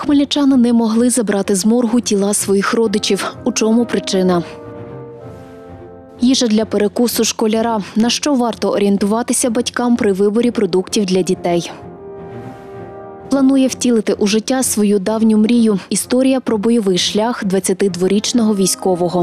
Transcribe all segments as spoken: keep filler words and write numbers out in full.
Хмельничани не могли забрати з моргу тіла своїх родичів. У чому причина? Їжа для перекусу школяра. На що варто орієнтуватися батькам при виборі продуктів для дітей? Планує втілити у життя свою давню мрію. Історія про бойовий шлях двадцятидворічного військового.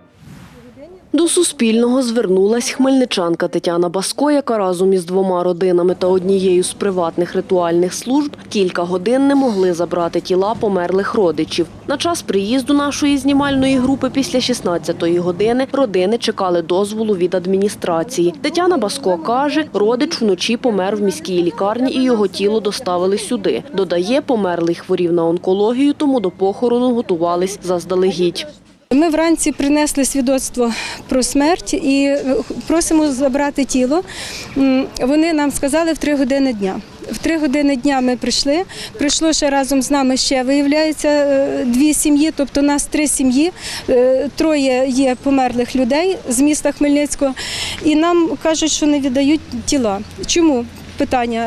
До Суспільного звернулась хмельничанка Тетяна Баско, яка разом із двома родинами та однією з приватних ритуальних служб кілька годин не могли забрати тіла померлих родичів. На час приїзду нашої знімальної групи після шістнадцятої години родини чекали дозволу від адміністрації. Тетяна Баско каже, родич вночі помер в міській лікарні і його тіло доставили сюди. Додає, померлий хворів на онкологію, тому до похорону готувались заздалегідь. Ми вранці принесли свідоцтво про смерть і просимо забрати тіло. Вони нам сказали в три години дня. В три години дня ми прийшли, прийшло ще разом з нами ще, виявляється, дві сім'ї, тобто у нас три сім'ї, троє є померлих людей з міста Хмельницького, і нам кажуть, що не віддають тіла. Чому? Питання,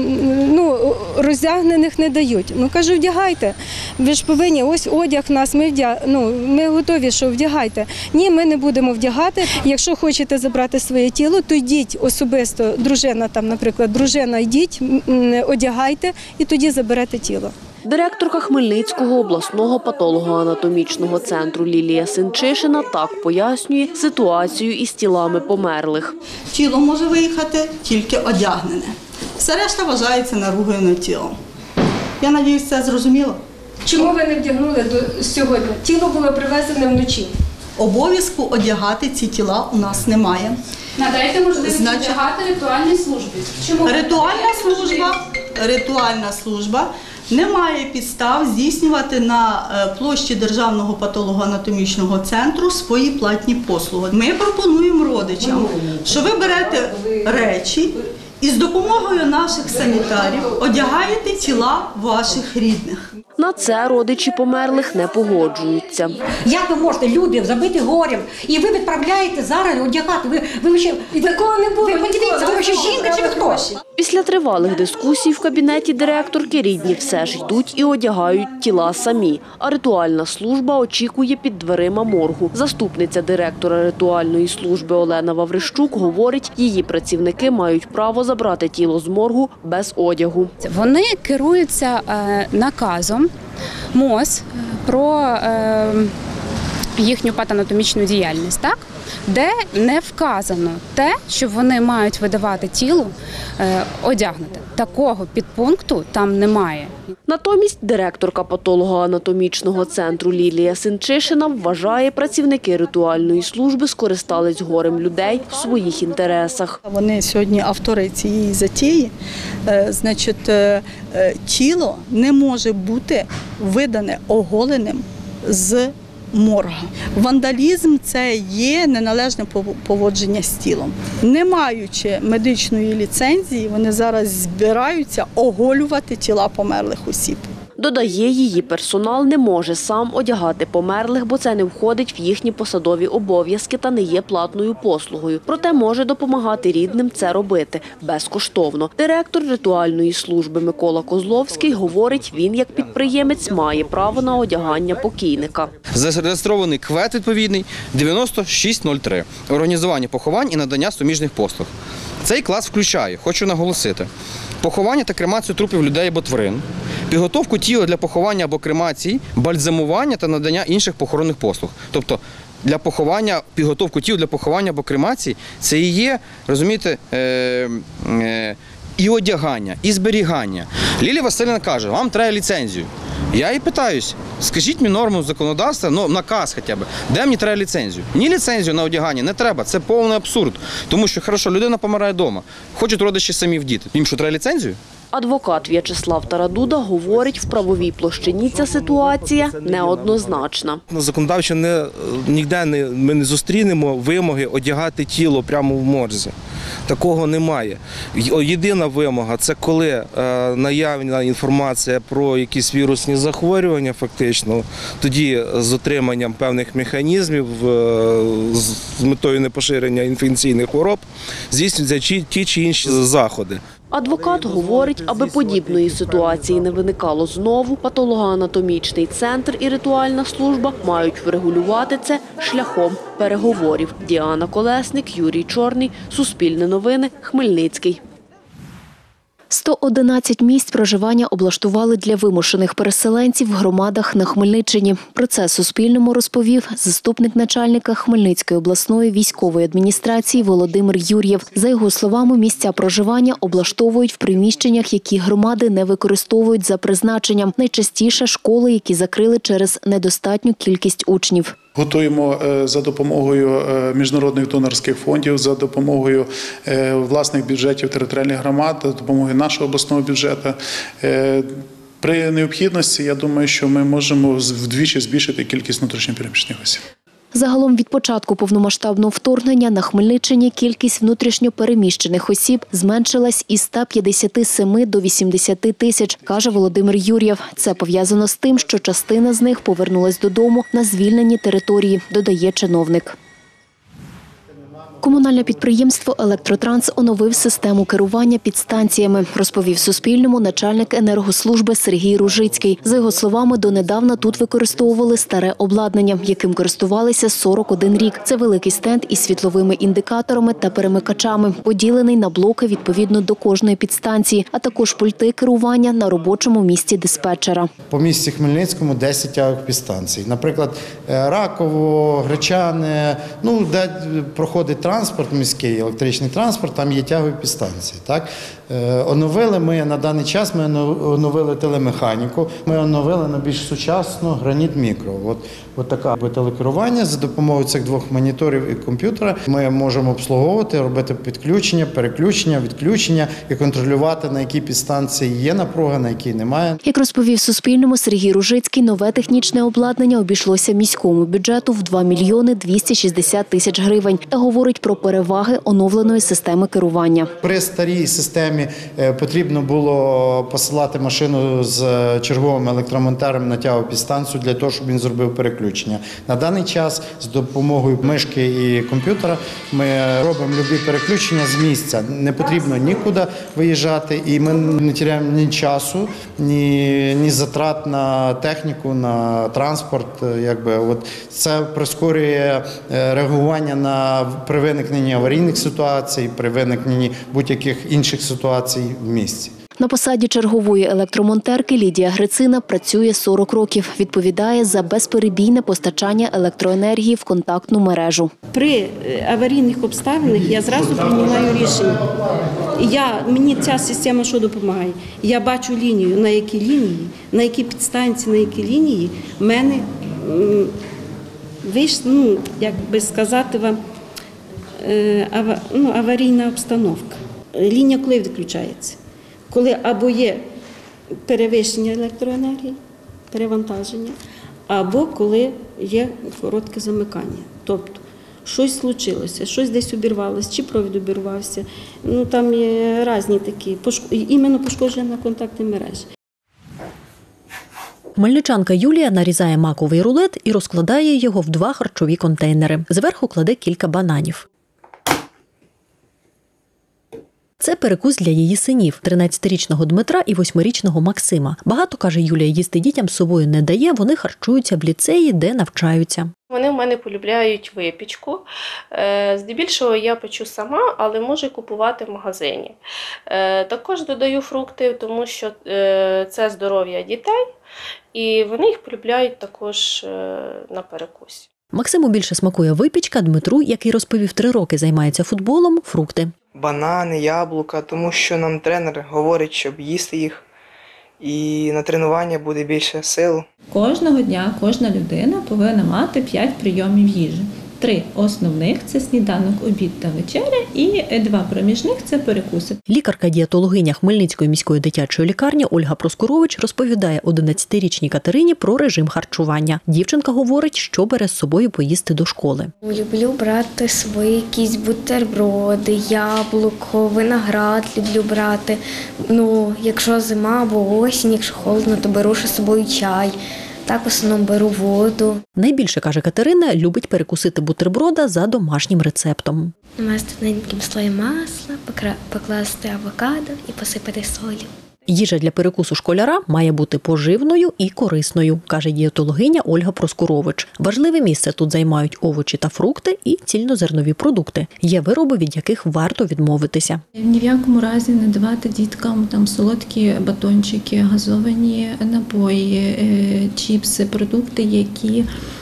ну, роздягнених не дають. Ну, кажу, вдягайте, ви ж повинні, ось одяг нас, ми, вдя... ну, ми готові, що вдягайте. Ні, ми не будемо вдягати. Якщо хочете забрати своє тіло, то йдіть особисто, дружина там, наприклад, дружина, йдіть, одягайте і тоді заберете тіло. Директорка Хмельницького обласного патологоанатомічного центру Лілія Сенчишина так пояснює ситуацію із тілами померлих. Тіло може виїхати тільки одягнене. Все решта вважається наругою тілом. Я сподіваюся, це зрозуміло. Чому ви не вдягнули до сьогодні? Тіло було привезене вночі. Обов'язку одягати ці тіла у нас немає. Надайте можливість Значить, одягати ритуальні служби. Чому? Ритуальна служба, ритуальна служба не має підстав здійснювати на площі Державного патологоанатомічного центру свої платні послуги. Ми пропонуємо родичам, що ви берете речі і з допомогою наших санітарів одягаєте тіла ваших рідних. На це родичі померлих не погоджуються. Як ви можете, люди забиті горем, і ви відправляєте зараз одягати? Ви, ви ще, і такого не було. Ви подивіться, ви ще жінка чи ви хто? Після тривалих дискусій в кабінеті директорки рідні все ж йдуть і одягають тіла самі. А ритуальна служба очікує під дверима моргу. Заступниця директора ритуальної служби Олена Ваврищук говорить, її працівники мають право забрати тіло з моргу без одягу. Вони керуються е, наказом МОЗ про е, їхню патанатомічну діяльність, так? Де не вказано те, що вони мають видавати тіло е, одягнути. Такого підпункту там немає. Натомість директорка патологоанатомічного центру Лілія Сенчишина вважає, працівники ритуальної служби скористались горем людей в своїх інтересах. Вони сьогодні автори цієї затії. Значить, тіло не може бути видане оголеним з морга. Вандалізм – це є неналежне поводження з тілом. Не маючи медичної ліцензії, вони зараз збираються оголювати тіла померлих осіб. Додає, її персонал не може сам одягати померлих, бо це не входить в їхні посадові обов'язки та не є платною послугою. Проте може допомагати рідним це робити безкоштовно. Директор ритуальної служби Микола Козловський говорить, він як підприємець має право на одягання покійника. Зареєстрований КВЕД відповідний дев'яносто шість нуль три. Організування поховань і надання суміжних послуг. Цей клас включає, хочу наголосити, поховання та кремацію трупів людей або тварин, підготовку тіла для поховання або кремації, бальзамування та надання інших похоронних послуг. Тобто для поховання, підготовку тіла для поховання або кремації – це і є, розумієте, е, е, і одягання, і зберігання. Лілія Василівна каже, вам треба ліцензію. Я її питаюсь, скажіть мені норму законодавства, ну наказ хоча б, де мені треба ліцензію? Ні ліцензію на одягання не треба, це повний абсурд. Тому що, хорошо, людина помирає вдома, хочуть родичі самі вдіти. Їм що, треба ліцензію? Адвокат В'ячеслав Тарадуда говорить, в правовій площині ця ситуація неоднозначна. Законодавчо не, ніде не, ми не зустрінемо вимоги одягати тіло прямо в морзі. Такого немає. Єдина вимога – це коли е, наявна інформація про якісь вірусні захворювання, фактично, тоді з отриманням певних механізмів, е, з метою непоширення інфекційних хвороб, здійснюються ті чи інші заходи. Адвокат говорить, аби подібної ситуації не виникало знову, патологоанатомічний центр і ритуальна служба мають врегулювати це шляхом переговорів. Діана Колесник, Юрій Чорний, Суспільне новини, Хмельницький. сто одинадцять місць проживання облаштували для вимушених переселенців в громадах на Хмельниччині. Про це Суспільному розповів заступник начальника Хмельницької обласної військової адміністрації Володимир Юр'єв. За його словами, місця проживання облаштовують в приміщеннях, які громади не використовують за призначенням. Найчастіше школи, які закрили через недостатню кількість учнів. Готуємо за допомогою міжнародних донорських фондів, за допомогою власних бюджетів територіальних громад, за допомогою нашого обласного бюджету. При необхідності, я думаю, що ми можемо вдвічі збільшити кількість внутрішньопереміщених осіб. Загалом від початку повномасштабного вторгнення на Хмельниччині кількість внутрішньопереміщених осіб зменшилась із ста п'ятдесяти семи до вісімдесяти тисяч, каже Володимир Юр'єв. Це пов'язано з тим, що частина з них повернулась додому на звільнені території, додає чиновник. Комунальне підприємство «Електротранс» оновив систему керування підстанціями, розповів Суспільному начальник енергослужби Сергій Ружицький. За його словами, донедавна тут використовували старе обладнання, яким користувалися сорок один рік. Це великий стенд із світловими індикаторами та перемикачами, поділений на блоки відповідно до кожної підстанції, а також пульти керування на робочому місці диспетчера. По місті Хмельницькому десять тягових підстанцій. Наприклад, Раково, Гречане, ну, де проходить транспорт міський, електричний транспорт, там є тягові підстанції. Так? Оновили ми, на даний час ми оновили телемеханіку, ми оновили на більш сучасну граніт мікро. От, от таке телекерування за допомогою цих двох моніторів і комп'ютера ми можемо обслуговувати, робити підключення, переключення, відключення і контролювати, на якій підстанції є напруга, на якій немає. Як розповів Суспільному Сергій Ружицький, нове технічне обладнання обійшлося міському бюджету в два мільйони двісті шістдесят тисяч гривень та говорить про переваги оновленої системи керування. При старій системі потрібно було посилати машину з черговим електромонтером на тягову підстанцію для того, щоб він зробив переключення. На даний час з допомогою мишки і комп'ютера ми робимо любі переключення з місця. Не потрібно нікуди виїжджати і ми не тіряємо ні часу, ні, ні затрат на техніку, на транспорт. Якби, от це прискорює реагування на при виникненні аварійних ситуацій, при виникненні будь-яких інших ситуацій в місті. На посаді чергової електромонтерки Лідія Грицина працює сорок років. Відповідає за безперебійне постачання електроенергії в контактну мережу. При аварійних обставинах я зразу приймаю рішення. Я, мені ця система що допомагає? Я бачу лінію, на які лінії, на які підстанції, на які лінії в мене вийшла, ну, як би сказати вам, ава, ну, аварійна обстановка. Лінія коли відключається? Коли або є перевищення електроенергії, перевантаження, або коли є коротке замикання. Тобто щось случилося, щось десь обірвалося, чи провід обірвався. Ну, там є різні такі, іменно пошкодження на контактній мережі. Хмельничанка Юлія нарізає маковий рулет і розкладає його в два харчові контейнери. Зверху кладе кілька бананів. Це перекус для її синів – тринадцятирічного Дмитра і восьмирічного Максима. Багато, каже Юлія, їсти дітям з собою не дає, вони харчуються в ліцеї, де навчаються. Вони в мене полюбляють випічку. Здебільшого я печу сама, але можу купувати в магазині. Також додаю фрукти, тому що це здоров'я дітей, і вони їх полюбляють також на перекусі. Максиму більше смакує випічка, Дмитру, який розповів, три роки займається футболом, фрукти. Банани, яблука, тому що нам тренер говорить, щоб їсти їх, і на тренування буде більше сил. Кожного дня кожна людина повинна мати п'ять прийомів їжі. Три основних – це сніданок, обід та вечеря, і два проміжних – це перекуси. Лікарка-дієтологиня Хмельницької міської дитячої лікарні Ольга Проскурович розповідає одинадцятирічній Катерині про режим харчування. Дівчинка говорить, що бере з собою поїсти до школи. Люблю брати свої якісь бутерброди, яблуко, виноград люблю брати. Ну, якщо зима або осінь, якщо холодно, то беру ще з собою чай. Так, в основному беру воду. Найбільше, каже Катерина, любить перекусити бутерброда за домашнім рецептом. У нас тоненьким слоєм масла, покласти авокадо і посипати солью. Їжа для перекусу школяра має бути поживною і корисною, каже дієтологиня Ольга Проскурович. Важливе місце тут займають овочі та фрукти і цільнозернові продукти. Є вироби, від яких варто відмовитися. Ні в якому разі не давати діткам там солодкі батончики, газовані напої, чіпси, продукти, які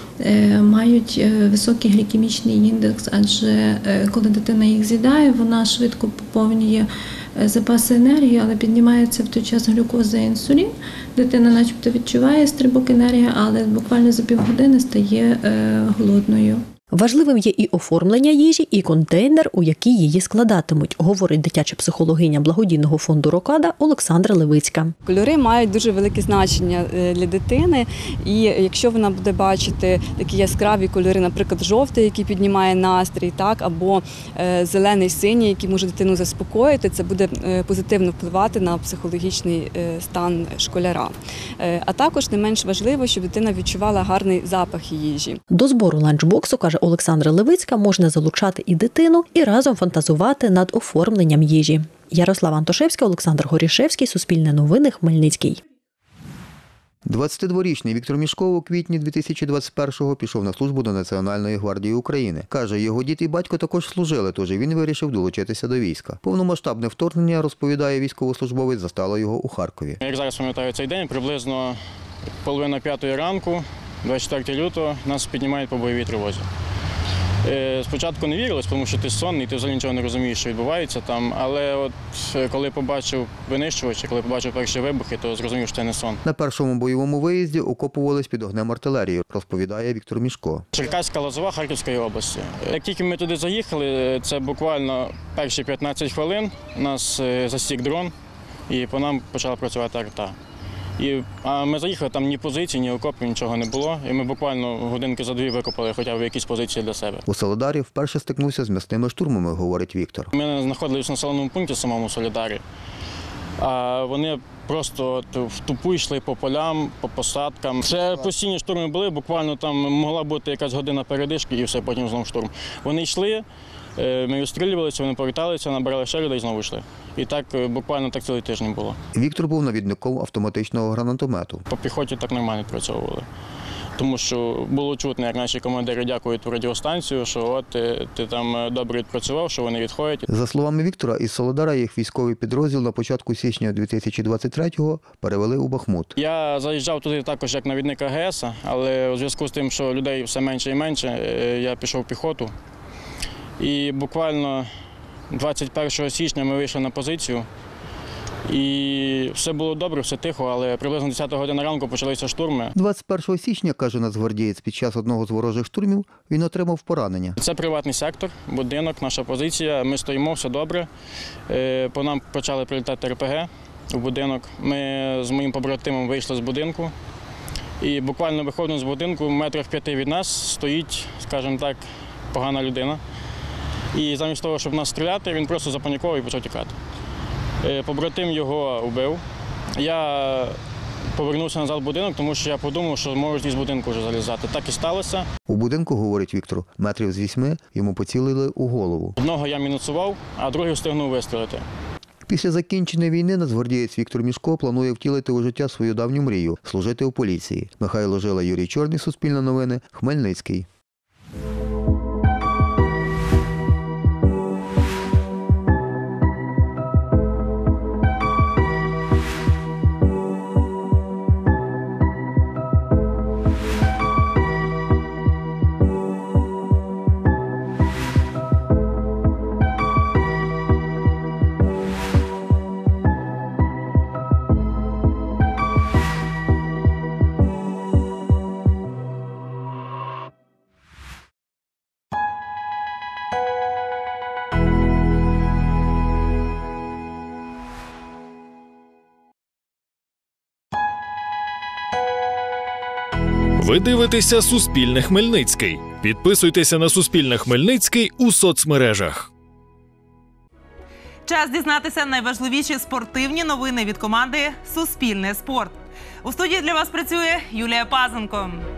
мають високий глікемічний індекс, адже коли дитина їх з'їдає, вона швидко поповнює запаси енергії, але піднімається в той час глюкоза і інсулін. Дитина начебто відчуває стрибок енергії, але буквально за півгодини стає голодною. Важливим є і оформлення їжі, і контейнер, у який її складатимуть, говорить дитяча психологиня благодійного фонду «Рокада» Олександра Левицька. Кольори мають дуже велике значення для дитини, і якщо вона буде бачити такі яскраві кольори, наприклад, жовтий, який піднімає настрій, так, або зелений, синій, який може дитину заспокоїти, це буде позитивно впливати на психологічний стан школяра. А також не менш важливо, щоб дитина відчувала гарний запах їжі. До збору ланчбоксу, каже Олександра Левицька, можна залучати і дитину, і разом фантазувати над оформленням їжі. Ярослава Антошевська, Олександр Горішевський, Суспільне новини, Хмельницький. двадцятидворічний Віктор Мішко у квітні дві тисячі двадцять першого пішов на службу до Національної гвардії України. Каже, його дід і батько також служили, тож він вирішив долучитися до війська. Повномасштабне вторгнення, розповідає військовослужбовець, застало його у Харкові. Як зараз пам'ятаю цей день, приблизно половина п'ятої ранку, двадцять четвертого лютого, нас піднімають по бойовій тривозі. Спочатку не вірилось, тому що ти сонний, ти взагалі нічого не розумієш, що відбувається там. Але от коли побачив винищувачі, коли побачив перші вибухи, то зрозумів, що це не сон. На першому бойовому виїзді окопувались під огнем артилерії, розповідає Віктор Мішко. Черкаська Лозова Харківської області. Як тільки ми туди заїхали, це буквально перші п'ятнадцять хвилин, нас засік дрон і по нам почала працювати арта. І, а ми заїхали, там ні позицій, ні окопів, нічого не було. І ми буквально годинки за дві викопали хоча б якісь позиції для себе. У Солидарі вперше стикнувся з м'ясними штурмами, говорить Віктор. Ми знаходилися в населеному пункті самому Солидарі. А вони просто в тупу йшли по полям, по посадкам. Це постійні штурми були, буквально там могла бути якась година передишки і все, потім знову штурм. Вони йшли, ми відстрілювалися, вони поверталися, набирали ще людей і знову йшли. І так буквально так цілий тиждень було. Віктор був навідником автоматичного гранатомету. По піхоті так нормально відпрацьовували. Тому що було чутно, як наші командири дякують в радіостанцію, що от ти, ти там добре відпрацював, що вони відходять. За словами Віктора, із Солидара їх військовий підрозділ на початку січня дві тисячі двадцять третього перевели у Бахмут. Я заїжджав туди також як навідник А Ге Ес, але у зв'язку з тим, що людей все менше і менше, я пішов в піхоту. І буквально двадцять першого січня ми вийшли на позицію. І все було добре, все тихо, але приблизно десята година ранку почалися штурми. двадцять першого січня, каже нацгвардієць, під час одного з ворожих штурмів він отримав поранення. Це приватний сектор, будинок, наша позиція. Ми стоїмо, все добре. По нам почали прилітати Ер Пе Ге в будинок. Ми з моїм побратимом вийшли з будинку. І буквально виходимо з будинку, метрів п'яти від нас стоїть, скажімо так, погана людина. І замість того, щоб нас стріляти, він просто запанікував і почав тікати. Побратим його вбив. Я повернувся назад в будинок, тому що я подумав, що можуть із будинку вже залізати. Так і сталося. У будинку, говорить Віктор, метрів з вісьми йому поцілили у голову. Одного я мінусував, а другий встигнув вистрілити. Після закінчення війни нацгвардієць Віктор Мішко планує втілити у життя свою давню мрію – служити у поліції. Михайло Жила, Юрій Чорний, Суспільне новини, Хмельницький. Ви дивитеся Суспільне Хмельницький. Підписуйтеся на Суспільне Хмельницький у соцмережах. Час дізнатися найважливіші спортивні новини від команди «Суспільне спорт». У студії для вас працює Юлія Пазенко.